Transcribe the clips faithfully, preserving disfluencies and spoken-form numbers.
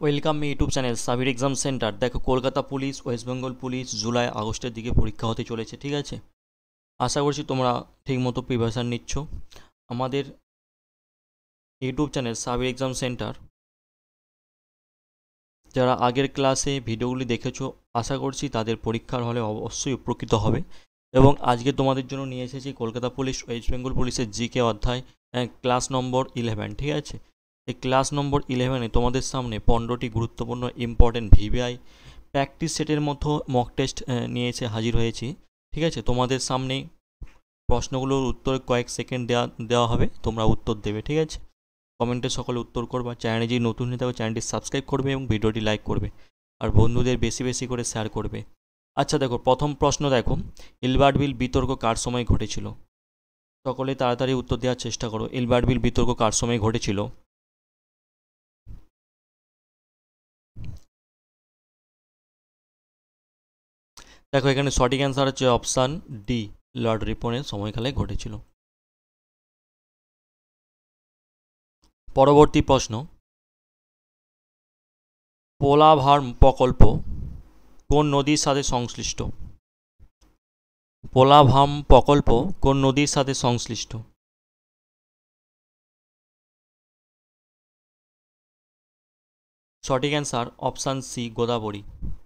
Welcome my YouTube channel Sabir exam centre. দেখো, Kolkata police, west Bengal police July আগস্টের দিকে পরীক্ষা হতে চলেছে, ঠিক আছে? আশা করছি তোমরা ঠিকমতো প্রিপারেশান নিচ্ছ। আমাদের YouTube channel Sabir exam centre, যারা আগের ক্লাসে ভিডিওগুলি দেখেছো, আশা করছি তাদের পরীক্ষার হলে অবশ্যই উপকৃত হবে। এবং আজকে তোমাদের জন্য নিয়ে এসেছি কলকাতা পুলিশ, ওয়েস্ট বেঙ্গল পুলিশের জিকে অধ্যায় ক্লাস নম্বর ইলেভেন, ঠিক আছে? এই ক্লাস নম্বর ইলেভেনে তোমাদের সামনে পনেরোটি গুরুত্বপূর্ণ ইম্পর্টেন্ট ভিভিআই প্র্যাকটিস সেটের মতো মক টেস্ট নিয়ে এসে হাজির হয়েছি, ঠিক আছে? তোমাদের সামনে প্রশ্নগুলোর উত্তর কয়েক সেকেন্ড দেওয়া দেওয়া হবে, তোমরা উত্তর দেবে, ঠিক আছে? কমেন্টে সকলে উত্তর করবা। চ্যানেলে যদি নতুন হয়ে থাকো চ্যানেলটি সাবস্ক্রাইব করবে এবং ভিডিওটি লাইক করবে, আর বন্ধুদের বেশি বেশি করে শেয়ার করবে। আচ্ছা দেখো, প্রথম প্রশ্ন দেখো, ইলবার্ট বিল বিতর্ক কার সময় ঘটেছিল? সকলে তাড়াতাড়ি উত্তর দেওয়ার চেষ্টা করো। ইলবার্ট বিল বিতর্ক কার সময় ঘটেছিল? দেখো, এখানে সঠিক অ্যান্সার হচ্ছে অপশান ডি, লর্ড রিপনের সময়কালে ঘটেছিল। পরবর্তী প্রশ্ন, পোলাভার্ম প্রকল্প কোন নদীর সাথে সংশ্লিষ্ট? পোলাভার্ম প্রকল্প কোন নদীর সাথে সংশ্লিষ্ট? সঠিক অ্যান্সার অপশান সি, গোদাবরী।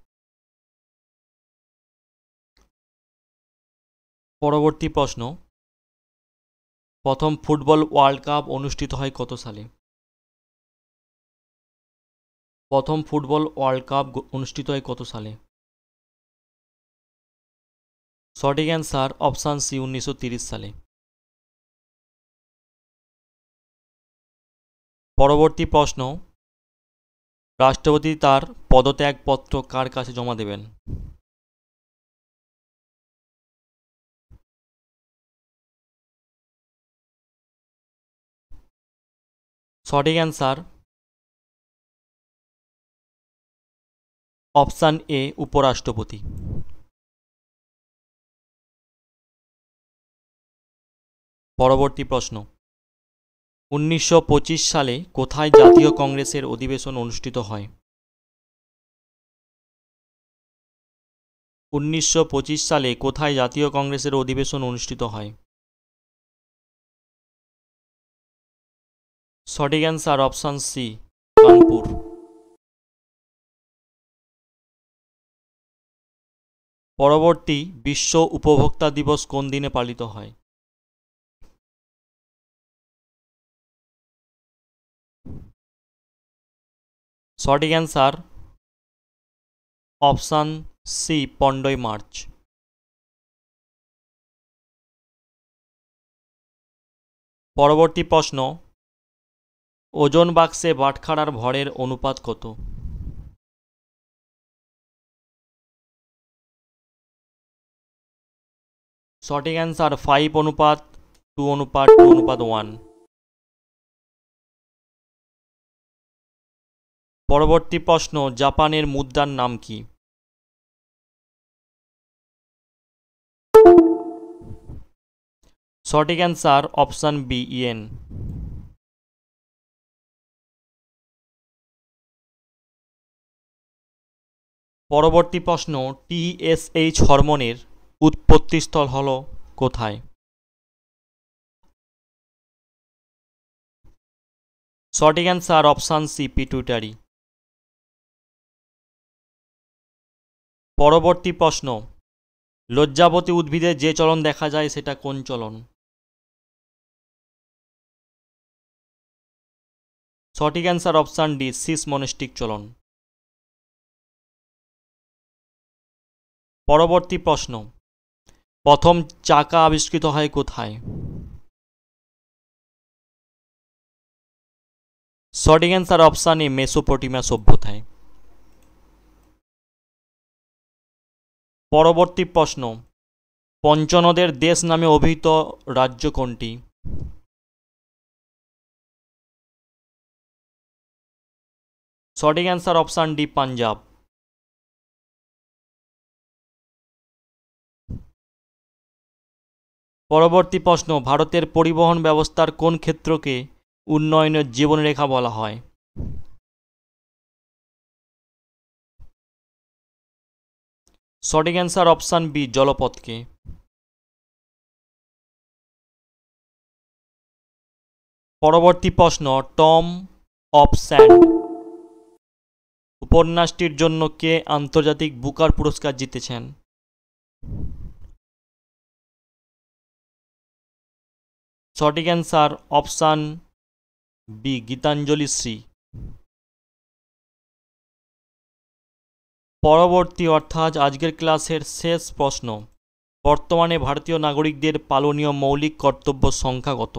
পরবর্তী প্রশ্ন, প্রথম ফুটবল ওয়ার্ল্ড কাপ অনুষ্ঠিত হয় কত সালে? প্রথম ফুটবল ওয়ার্ল্ড কাপ অনুষ্ঠিত হয় কত সালে? সঠিক অ্যান্সার অপশান সি, উনিশশো তিরিশ সালে। পরবর্তী প্রশ্ন, রাষ্ট্রপতি তার পদত্যাগপত্র কার কাছে জমা দেবেন? সঠিক অ্যান্সার অপশান এ, উপরাষ্ট্রপতি। পরবর্তী প্রশ্ন, উনিশশো পঁচিশ সালে কোথায় জাতীয় কংগ্রেসের অধিবেশন অনুষ্ঠিত হয়? উনিশশো পঁচিশ সালে কোথায় জাতীয় কংগ্রেসের অধিবেশন অনুষ্ঠিত হয়? সঠিক অ্যান্সার অপশান সি, কানপুর। পরবর্তী, বিশ্ব উপভোক্তা দিবস কোন দিনে পালিত হয়? সঠিক অ্যান্সার অপশান সি, পনেরোই মার্চ। পরবর্তী প্রশ্ন, ওজন বাক্সে বাটখারার ভরের অনুপাত কত? সঠিক অ্যান্সার ফাইভ অনুপাত টু অনুপাত টু অনুপাত ওয়ান। পরবর্তী প্রশ্ন, জাপানের মুদ্রার নাম কি? সঠিক অ্যান্সার অপশান বি, ইয়েন। পরবর্তী প্রশ্ন, টিএসএইচ হরমোনের উৎপত্তিস্থল হল কোথায়? সঠিক অ্যান্সার অপশান সি, পিটুইটারি। পরবর্তী প্রশ্ন, লজ্জাবতী উদ্ভিদে যে চলন দেখা যায় সেটা কোন চলন? সঠিক answer option D, seismonastic চলন। পরবর্তী প্রশ্ন, প্রথম চাকা আবিষ্কৃত হয় কোথায়? সঠিক অ্যান্সার অপশান এ, মেসোপটেমিয়া সভ্যতায়। পরবর্তী প্রশ্ন, পঞ্চনদের দেশ নামে অভিহিত রাজ্য কোনটি? সঠিক অ্যান্সার অপশান ডি, পাঞ্জাব। পরবর্তী প্রশ্ন, ভারতের পরিবহন ব্যবস্থার কোন ক্ষেত্রকে উন্নয়নের জীবনরেখা বলা হয়? সঠিক অ্যান্সার অপশান বি, জলপথকে। পরবর্তী প্রশ্ন, টম অফ স্যান্ড উপন্যাসটির জন্য কে আন্তর্জাতিক বুকার পুরস্কার জিতেছেন? সঠিক answer option B, Geetanjali Shree. পরবর্তী অর্থাৎ আজকের ক্লাসের শেষ প্রশ্ন, বর্তমানে ভারতীয় নাগরিকদের পালনীয় মৌলিক কর্তব্য সংখ্যা কত?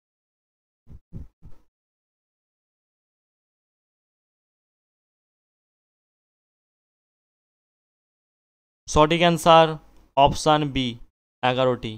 সঠিক অ্যান্সার অপশান বি, এগারোটি।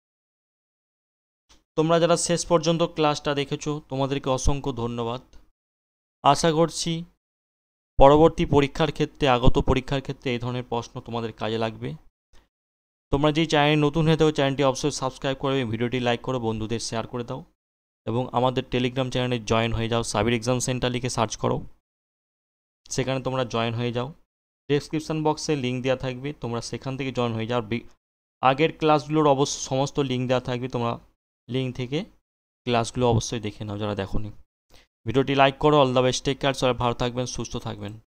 তোমরা যারা শেষ পর্যন্ত ক্লাসটা দেখেছো তোমাদেরকে অসংখ্য ধন্যবাদ। আশা করছি পরবর্তী পরীক্ষার ক্ষেত্রে, আগত পরীক্ষার ক্ষেত্রে এই ধরনের প্রশ্ন তোমাদের কাজে লাগবে। তোমরা যেই চ্যানেল নতুন হয়ে থাকো চ্যানেলটি অবশ্যই সাবস্ক্রাইব করো, ভিডিওটি লাইক করো, বন্ধুদের শেয়ার করে দাও এবং আমাদের টেলিগ্রাম চ্যানেলে জয়েন হয়ে যাও। সাবির এক্সাম সেন্টার লিখে সার্চ করো, সেখানে তোমরা জয়েন হয়ে যাও। ডেসক্রিপশান বক্সে লিঙ্ক দেওয়া থাকবে, তোমরা সেখান থেকে জয়েন হয়ে যাও। আগের ক্লাসগুলোর অবশ্য সমস্ত লিঙ্ক দেওয়া থাকবে, তোমরা লিঙ্ক থেকে ক্লাসগুলো অবশ্যই দেখে নাও যারা দেখোনি। ভিডিওটি লাইক করো। All the best, take care. সবাই ভালো থাকবেন, সুস্থ থাকবেন।